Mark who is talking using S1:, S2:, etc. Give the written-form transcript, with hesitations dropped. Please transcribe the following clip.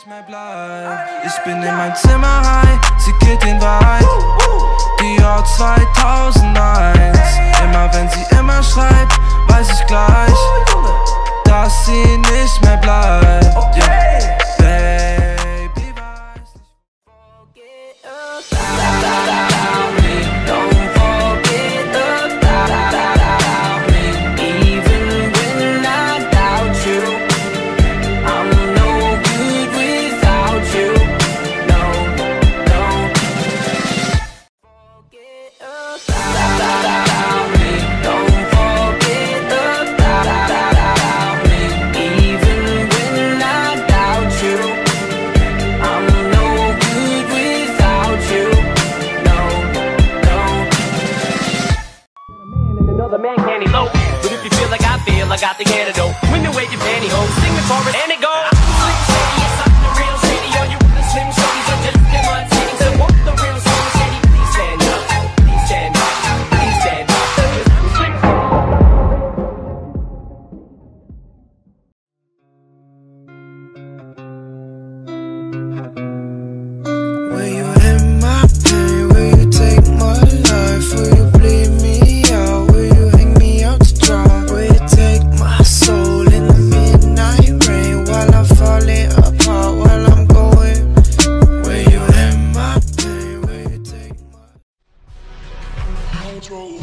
S1: nicht mehr bleibt. Ich bin in mein Zimmer high, sie geht den weit. Dior 2001. Immer wenn sie immer schreibt, weiß ich gleich, dass sie nicht mehr bleibt. Yeah. Baby, weiß nicht.
S2: Another man can't elope, but if you feel like I feel, I got the antidote. When you wave your pantyhose, sing the chorus and it goes. Slim Shady, yes I'm the real Shady. All you other Slim Shadys are just imitating. So won't the real Slim Shady please stand up? Please stand up. Please stand up. Slim
S1: Will you end my pain? Will you take my life? Will you bleed me out? Will you hang me out to dry? Will you take my soul in the midnight rain while I'm falling apart, while I'm going? Will you end my pain? Will you take my